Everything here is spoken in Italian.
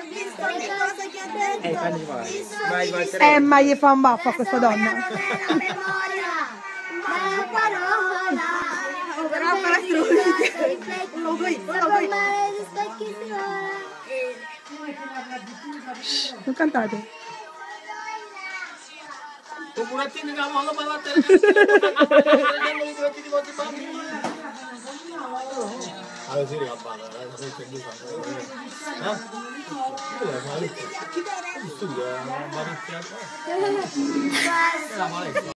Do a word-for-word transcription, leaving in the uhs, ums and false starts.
visto che cosa che ha detto? Eh, vai, vai. Visto Vai, vai, che- tre. Eh, ma gli fa un baffo a questa donna. La memoria, la parola. Però per Uno qui, uno qui. Non cantate. Un burattino da molla per la telecamerina. I burattini vostri bambini. Allora si riga balla, eh, non sei più fatto. Eh? Studia, ma